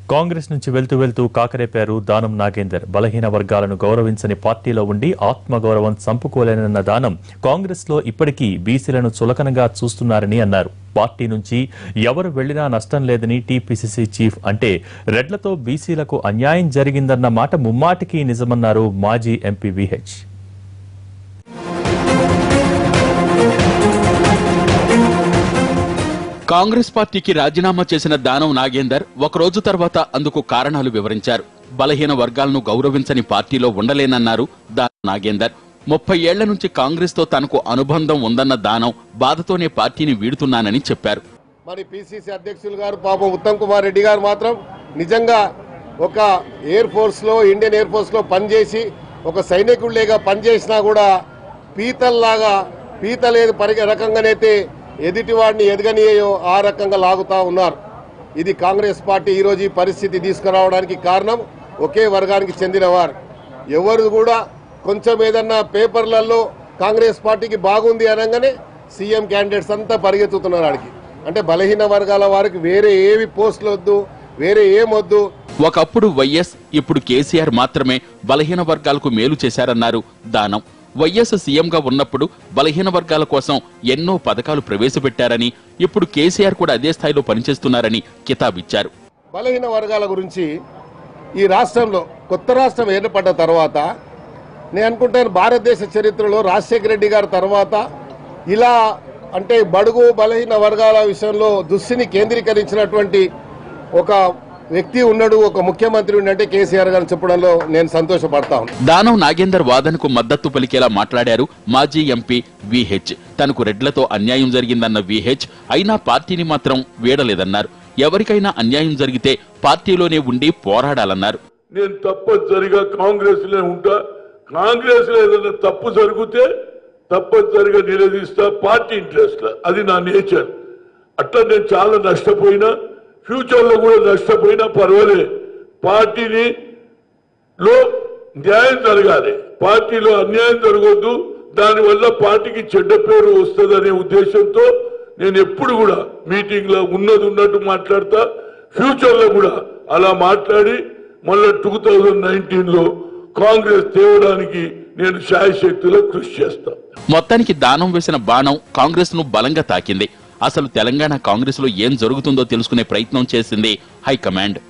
కాంగ్రెస్ నుంచి వెళ్తూ కాకరేపారు దానం నాగేందర్. బలహీన వర్గాలను గౌరవించని పార్టీలో ఉండి ఆత్మగౌరవం చంపుకోలేనన్న దానం కాంగ్రెస్ లో ఇప్పటికీ బీసీలను చులకనగా చూస్తున్నారని అన్నారు. పార్టీ నుంచి ఎవరు వెళ్లినా నష్టం లేదని టీపీసీసీ చీఫ్ అంటే రెడ్లతో బీసీలకు అన్యాయం జరిగిందన్న మాట ముమ్మాటికి నిజమన్నారు మాజీ ఎంపీ విహెచ్. కాంగ్రెస్ పార్టీకి రాజీనామా చేసిన దానం నాగేందర్ ఒకరోజు తర్వాత అందుకు కారణాలు వివరించారు. బలహీన వర్గాలను గౌరవించని పార్టీలో ఉండలేనన్నారు దానం నాగేందర్. 30 ఏళ్ల నుంచి కాంగ్రెస్ తో తనకు అనుబంధం ఉందన్న దానం బాధతోనే పార్టీని వీడుతున్నానని చెప్పారు. మరి పిసిసి అధ్యక్షులు గారు పాపం ఉత్తమ్ కుమార్ రెడ్డి గారు మాత్రం నిజంగా ఒక ఎయిర్ ఫోర్స్ లో ఇండియన్ ఎయిర్ ఫోర్స్ లో పనిచేసి ఒక సైనికుడిగా పనిచేసినా కూడా పీతలేదు రకంగానైతే ఎదుటివాడిని ఎదగనియో ఆ రకంగా లాగుతా ఉన్నారు. ఇది కాంగ్రెస్ పార్టీ ఈరోజు ఈ పరిస్థితి తీసుకురావడానికి కారణం ఒకే వర్గానికి చెందినవారు. ఎవరు కూడా కొంచెం ఏదన్నా పేపర్లలో కాంగ్రెస్ పార్టీకి బాగుంది అనగానే సీఎం క్యాండిడేట్స్ అంతా పరిగెత్తుతున్నారు ఆడికి. అంటే బలహీన వర్గాల వారికి వేరే ఏవి పోస్టులు వద్దు, వేరే ఏమొద్దు. ఒకప్పుడు వైఎస్, ఇప్పుడు కేసీఆర్ మాత్రమే బలహీన వర్గాలకు మేలు చేశారన్నారు దానం. వైఎస్ సీఎంగా ఉన్నప్పుడు బలహీన వర్గాల కోసం ఎన్నో పథకాలు ప్రవేశపెట్టారని, ఇప్పుడు కేసీఆర్ కూడా అదే స్థాయిలో పనిచేస్తున్నారని కితాబిచ్చారు. బలహీన వర్గాల గురించి ఈ రాష్ట్రంలో కొత్త రాష్ట్రం ఏర్పడ్డ తర్వాత నేను అనుకుంటాను భారతదేశ చరిత్రలో రాజశేఖర రెడ్డి గారి తర్వాత ఇలా అంటే బడుగు బలహీన వర్గాల విషయంలో దృష్టిని కేంద్రీకరించినటువంటి ఒక వ్యక్తి ఉన్నాడు, ఒక ముఖ్యమంత్రి ఉన్నట్టే కేసీఆర్ గారు చెప్పడంలో నేను సంతోషపడతాను. దానం నాగేందర్ వాదనకు మద్దతు పలికేలా మాట్లాడారు మాజీ ఎంపీ విహెచ్. తనకు రెడ్లతో అన్యాయం జరిగిందన్న విహెచ్ అయినా పార్టీని మాత్రం వీడలేదన్నారు. ఎవరికైనా అన్యాయం జరిగితే పార్టీలోనే ఉండి పోరాడాలన్నారు. నేను తప్పనిసరిగా కాంగ్రెస్ లో ఉంటా, కాంగ్రెస్ లో ఏదైనా తప్పు జరిగితే తప్పనిసరిగా నిలదీస్తా, పార్టీ ఇంట్రెస్ట్ అది నా నేచర్. అట్లా నేను చాలా నష్టపోయినా, ఫ్యూచర్ లో కూడా నష్టపోయినా పర్వాలేదు. పార్టీని లో న్యాయం జరగాలి, పార్టీలో అన్యాయం జరగొద్దు, దానివల్ల పార్టీకి చెడ్డ పేరు వస్తుందనే ఉద్దేశంతో నేను ఎప్పుడు కూడా మీటింగ్ లో ఉన్నట్టు మాట్లాడతా. ఫ్యూచర్ లో కూడా అలా మాట్లాడి మళ్ళీ 2019లో కాంగ్రెస్ తేవడానికి నేను శాయశక్తిలో కృషి చేస్తా. మొత్తానికి దానం వేసిన బాణం కాంగ్రెస్ ను బలంగా తాకింది. అసలు తెలంగాణ కాంగ్రెస్ లో ఏం జరుగుతుందో తెలుసుకునే ప్రయత్నం చేసింది హైకమాండ్.